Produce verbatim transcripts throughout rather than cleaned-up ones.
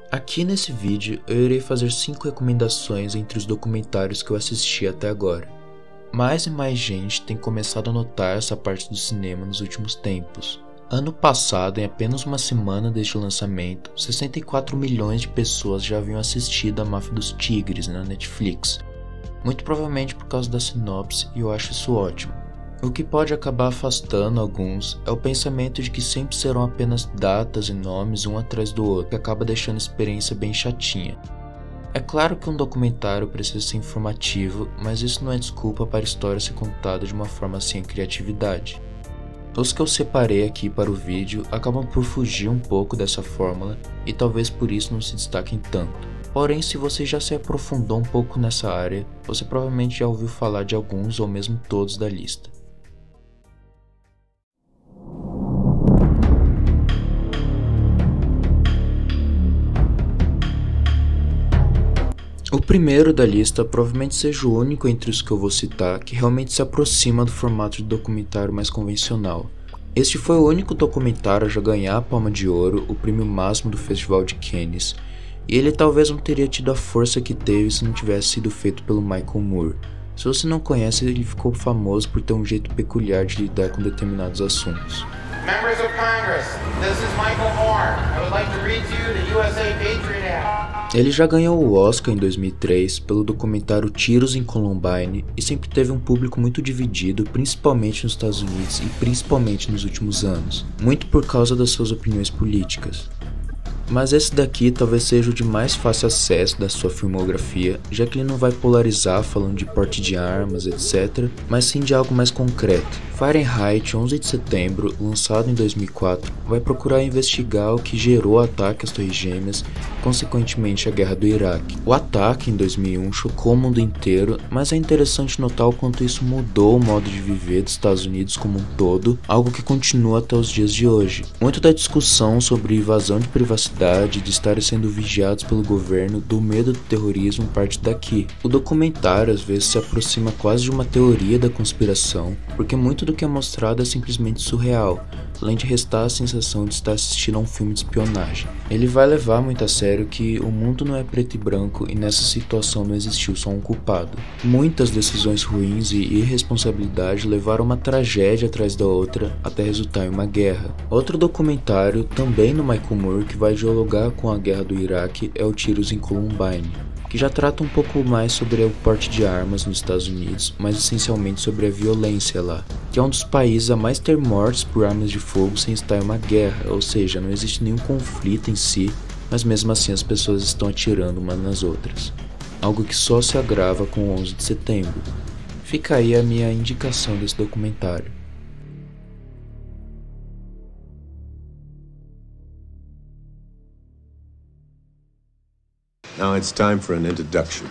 Aqui nesse vídeo eu irei fazer cinco recomendações entre os documentários que eu assisti até agora. Mais e mais gente tem começado a notar essa parte do cinema nos últimos tempos. Ano passado, em apenas uma semana desde o lançamento, sessenta e quatro milhões de pessoas já haviam assistido a Máfia dos Tigres na Netflix. Muito provavelmente por causa da sinopse, e eu acho isso ótimo. O que pode acabar afastando alguns é o pensamento de que sempre serão apenas datas e nomes um atrás do outro, que acaba deixando a experiência bem chatinha. É claro que um documentário precisa ser informativo, mas isso não é desculpa para a história ser contada de uma forma sem criatividade. Os que eu separei aqui para o vídeo acabam por fugir um pouco dessa fórmula e talvez por isso não se destaquem tanto. Porém, se você já se aprofundou um pouco nessa área, você provavelmente já ouviu falar de alguns ou mesmo todos da lista. O primeiro da lista provavelmente seja o único entre os que eu vou citar que realmente se aproxima do formato de documentário mais convencional. Este foi o único documentário a já ganhar a Palma de Ouro, o prêmio máximo do Festival de Cannes, e ele talvez não teria tido a força que teve se não tivesse sido feito pelo Michael Moore. Se você não conhece, ele ficou famoso por ter um jeito peculiar de lidar com determinados assuntos. Members of Congress, this is Michael Moore. I would like to read to you the U S A Patriot Act. Ele já ganhou o Oscar em dois mil e três pelo documentário Tiros em Columbine e sempre teve um público muito dividido, principalmente nos Estados Unidos e principalmente nos últimos anos, muito por causa das suas opiniões políticas. Mas esse daqui talvez seja o de mais fácil acesso da sua filmografia, já que ele não vai polarizar falando de porte de armas, etcétera, mas sim de algo mais concreto. Fahrenheit onze de setembro, lançado em dois mil e quatro, vai procurar investigar o que gerou o ataque às Torres Gêmeas e consequentemente a Guerra do Iraque. O ataque em dois mil e um chocou o mundo inteiro, mas é interessante notar o quanto isso mudou o modo de viver dos Estados Unidos como um todo, algo que continua até os dias de hoje. Muito da discussão sobre invasão de privacidade, de estarem sendo vigiados pelo governo, do medo do terrorismo parte daqui. O documentário às vezes se aproxima quase de uma teoria da conspiração, porque muito do que é mostrado é simplesmente surreal, além de restar a sensação de estar assistindo a um filme de espionagem. Ele vai levar muito a sério que o mundo não é preto e branco e nessa situação não existiu só um culpado. Muitas decisões ruins e irresponsabilidade levaram uma tragédia atrás da outra até resultar em uma guerra. Outro documentário, também no Michael Moore, que vai dialogar com a guerra do Iraque é o Tiros em Columbine, que já trata um pouco mais sobre o porte de armas nos Estados Unidos, mas essencialmente sobre a violência lá, que é um dos países a mais ter mortes por armas de fogo sem estar em uma guerra, ou seja, não existe nenhum conflito em si, mas mesmo assim as pessoas estão atirando umas nas outras, algo que só se agrava com o onze de setembro. Fica aí a minha indicação desse documentário. Now it's time for an introduction.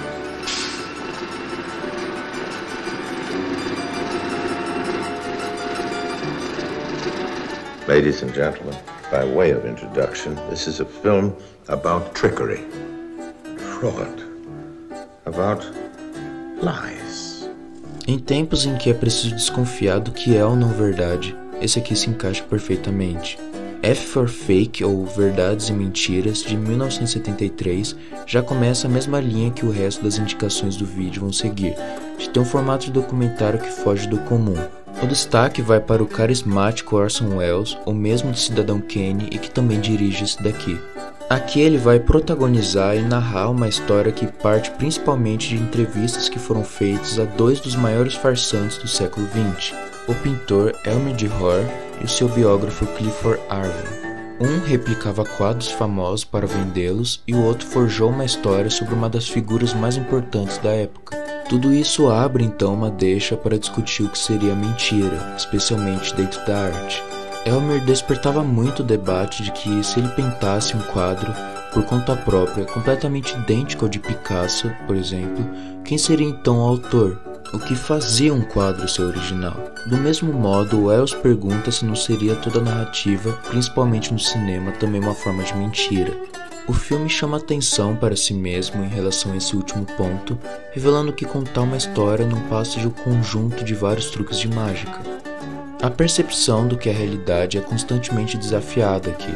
Ladies and gentlemen, by way of introduction, this is a film about trickery, fraud, about lies. Em tempos em que é preciso desconfiar do que é ou não verdade, esse aqui se encaixa perfeitamente. F for Fake, ou Verdades e Mentiras, de mil novecentos e setenta e três, já começa a mesma linha que o resto das indicações do vídeo vão seguir, de ter um formato de documentário que foge do comum. O destaque vai para o carismático Orson Welles, o mesmo de Cidadão Kane e que também dirige esse daqui. Aqui ele vai protagonizar e narrar uma história que parte principalmente de entrevistas que foram feitas a dois dos maiores farsantes do século vinte, o pintor Elmer de Hoor e o seu biógrafo Clifford Irving. Um replicava quadros famosos para vendê-los e o outro forjou uma história sobre uma das figuras mais importantes da época. Tudo isso abre então uma deixa para discutir o que seria mentira, especialmente dentro da arte. Elmer despertava muito o debate de que se ele pintasse um quadro por conta própria, completamente idêntico ao de Picasso, por exemplo, quem seria então o autor? O que fazia um quadro ser original? Do mesmo modo, Wells pergunta se não seria toda a narrativa, principalmente no cinema, também uma forma de mentira. O filme chama atenção para si mesmo em relação a esse último ponto, revelando que contar uma história não passa de um conjunto de vários truques de mágica. A percepção do que é realidade é constantemente desafiada aqui.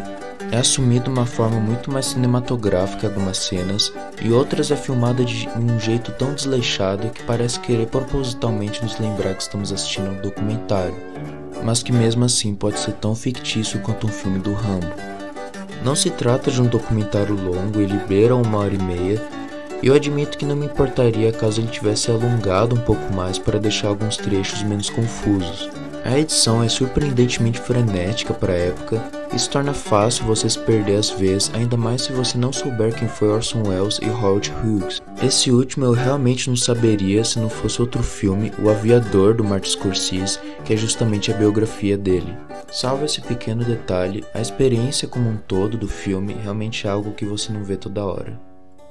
É assumido uma forma muito mais cinematográfica em algumas cenas, e outras é filmada de um jeito tão desleixado que parece querer propositalmente nos lembrar que estamos assistindo um documentário, mas que mesmo assim pode ser tão fictício quanto um filme do Rambo. Não se trata de um documentário longo, ele beira uma hora e meia, e eu admito que não me importaria caso ele tivesse alongado um pouco mais para deixar alguns trechos menos confusos. A edição é surpreendentemente frenética para a época e se torna fácil você se perder às vezes, ainda mais se você não souber quem foi Orson Welles e Howard Hughes. Esse último eu realmente não saberia se não fosse outro filme, O Aviador, do Martin Scorsese, que é justamente a biografia dele. Salvo esse pequeno detalhe, a experiência como um todo do filme realmente é algo que você não vê toda hora.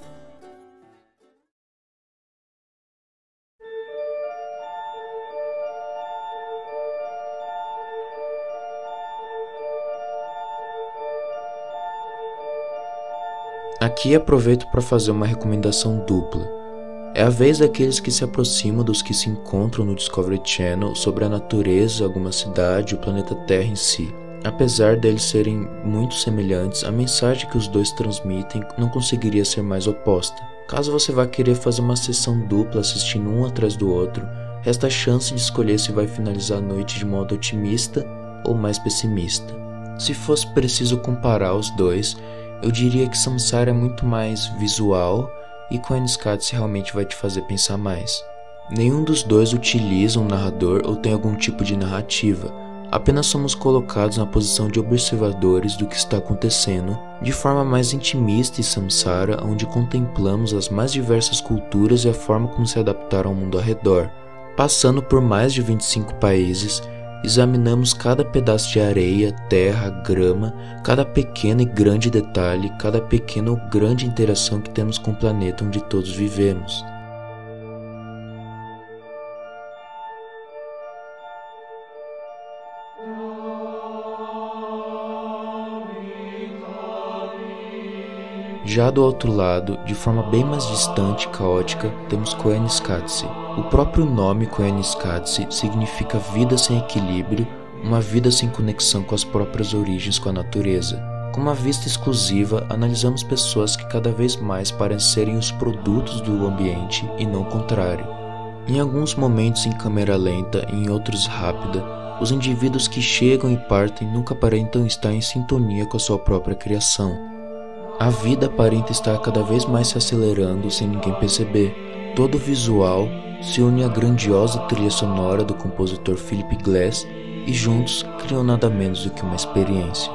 Aqui aproveito para fazer uma recomendação dupla. É a vez daqueles que se aproximam dos que se encontram no Discovery Channel sobre a natureza, alguma cidade e o planeta Terra em si. Apesar deles serem muito semelhantes, a mensagem que os dois transmitem não conseguiria ser mais oposta. Caso você vá querer fazer uma sessão dupla assistindo um atrás do outro, resta a chance de escolher se vai finalizar a noite de modo otimista ou mais pessimista. Se fosse preciso comparar os dois, eu diria que Samsara é muito mais visual e Koyaanisqatsi realmente vai te fazer pensar mais. Nenhum dos dois utiliza um narrador ou tem algum tipo de narrativa, apenas somos colocados na posição de observadores do que está acontecendo, de forma mais intimista em Samsara, onde contemplamos as mais diversas culturas e a forma como se adaptaram ao mundo ao redor. Passando por mais de vinte e cinco países, examinamos cada pedaço de areia, terra, grama, cada pequeno e grande detalhe, cada pequena ou grande interação que temos com o planeta onde todos vivemos. Já do outro lado, de forma bem mais distante e caótica, temos Koyaanisqatsi. O próprio nome Koyaanisqatsi significa vida sem equilíbrio, uma vida sem conexão com as próprias origens com a natureza. Com uma vista exclusiva, analisamos pessoas que cada vez mais parecem serem os produtos do ambiente e não o contrário. Em alguns momentos em câmera lenta e em outros rápida, os indivíduos que chegam e partem nunca aparentam estar em sintonia com a sua própria criação. A vida aparenta estar cada vez mais se acelerando sem ninguém perceber. Todo o visual se une à grandiosa trilha sonora do compositor Philip Glass e juntos criam nada menos do que uma experiência.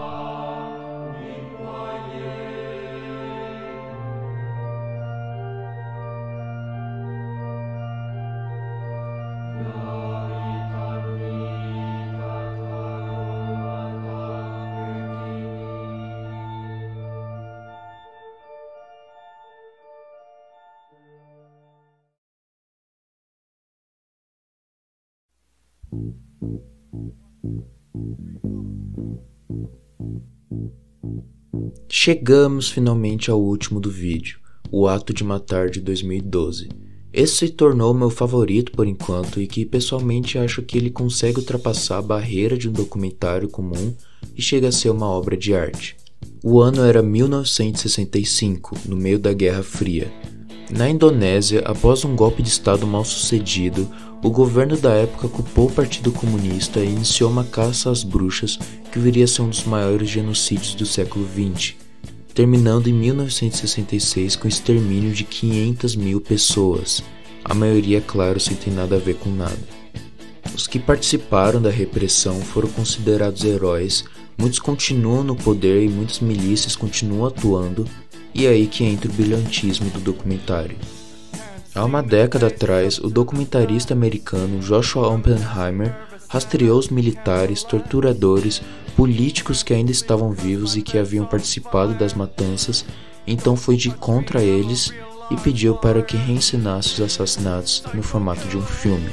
Chegamos finalmente ao último do vídeo, O Ato de Matar de dois mil e doze. Esse se tornou meu favorito por enquanto e que pessoalmente acho que ele consegue ultrapassar a barreira de um documentário comum e chega a ser uma obra de arte. O ano era mil novecentos e sessenta e cinco, no meio da Guerra Fria. Na Indonésia, após um golpe de estado mal sucedido, o governo da época culpou o Partido Comunista e iniciou uma caça às bruxas que viria a ser um dos maiores genocídios do século vinte, terminando em mil novecentos e sessenta e seis com o extermínio de quinhentas mil pessoas, a maioria, claro, sem ter nada a ver com nada. Os que participaram da repressão foram considerados heróis, muitos continuam no poder e muitas milícias continuam atuando, e é aí que entra o brilhantismo do documentário. Há uma década atrás, o documentarista americano Joshua Oppenheimer rastreou os militares, torturadores, políticos que ainda estavam vivos e que haviam participado das matanças, então foi de contra eles e pediu para que reencenasse os assassinatos no formato de um filme.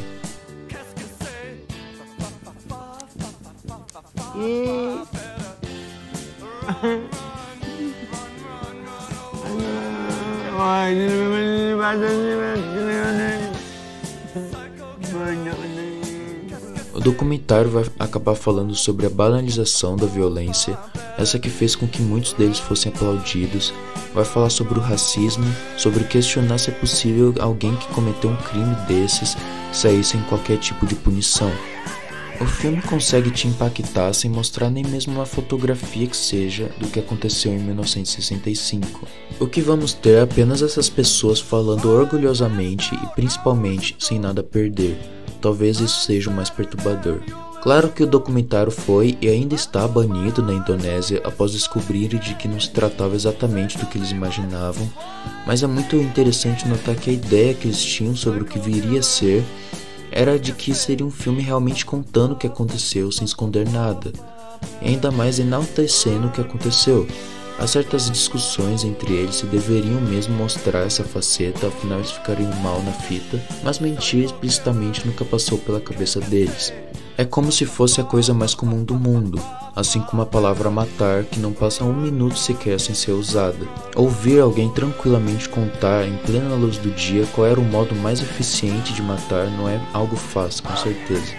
O documentário vai acabar falando sobre a banalização da violência, essa que fez com que muitos deles fossem aplaudidos, vai falar sobre o racismo, sobre questionar se é possível alguém que cometeu um crime desses sair sem qualquer tipo de punição. O filme consegue te impactar sem mostrar nem mesmo uma fotografia que seja do que aconteceu em mil novecentos e sessenta e cinco. O que vamos ter é apenas essas pessoas falando orgulhosamente e principalmente sem nada a perder. Talvez isso seja o mais perturbador. Claro que o documentário foi e ainda está banido na Indonésia após descobrirem de que não se tratava exatamente do que eles imaginavam, mas é muito interessante notar que a ideia que eles tinham sobre o que viria a ser era de que seria um filme realmente contando o que aconteceu sem esconder nada, e ainda mais enaltecendo o que aconteceu. Há certas discussões entre eles se deveriam mesmo mostrar essa faceta, afinal eles ficariam mal na fita, mas mentir explicitamente nunca passou pela cabeça deles. É como se fosse a coisa mais comum do mundo, assim como a palavra matar, que não passa um minuto sequer sem ser usada. Ouvir alguém tranquilamente contar em plena luz do dia qual era o modo mais eficiente de matar não é algo fácil, com certeza.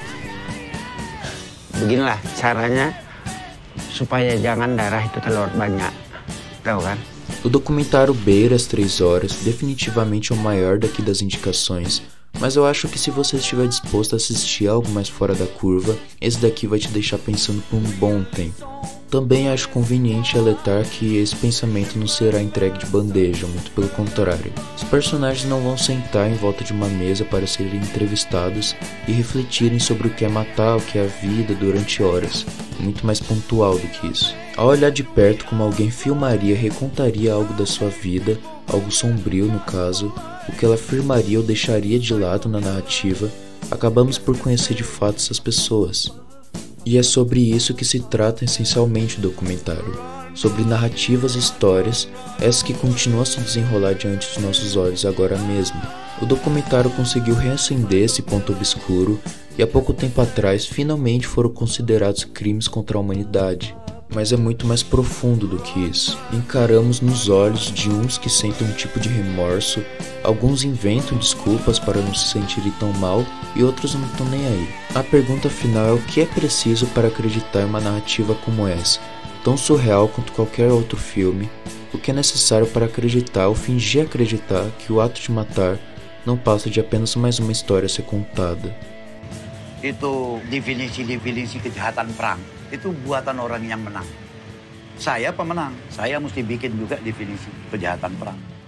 Beginilah caranya supaya jangan darah itu terlalu banyak. Tahu kan? O documentário beira as três horas, definitivamente é o maior daqui das indicações, mas eu acho que se você estiver disposto a assistir algo mais fora da curva, esse daqui vai te deixar pensando por um bom tempo. Também acho conveniente alertar que esse pensamento não será entregue de bandeja, muito pelo contrário. Os personagens não vão sentar em volta de uma mesa para serem entrevistados e refletirem sobre o que é matar, o que é a vida durante horas, muito mais pontual do que isso. Ao olhar de perto como alguém filmaria e recontaria algo da sua vida, algo sombrio no caso, o que ela afirmaria ou deixaria de lado na narrativa, acabamos por conhecer de fato essas pessoas. E é sobre isso que se trata essencialmente o documentário, sobre narrativas e histórias, essas que continuam a se desenrolar diante dos nossos olhos agora mesmo. O documentário conseguiu reacender esse ponto obscuro e há pouco tempo atrás finalmente foram considerados crimes contra a humanidade. Mas é muito mais profundo do que isso. Encaramos nos olhos de uns que sentem um tipo de remorso, alguns inventam desculpas para não se sentirem tão mal e outros não estão nem aí. A pergunta final é o que é preciso para acreditar em uma narrativa como essa, tão surreal quanto qualquer outro filme, o que é necessário para acreditar ou fingir acreditar que o ato de matar não passa de apenas mais uma história a ser contada. Itu definisi-definisi kejahatan perang. Itu buatan orang yang menang. Saya pemenang, saya mesti bikin juga definisi kejahatan perang.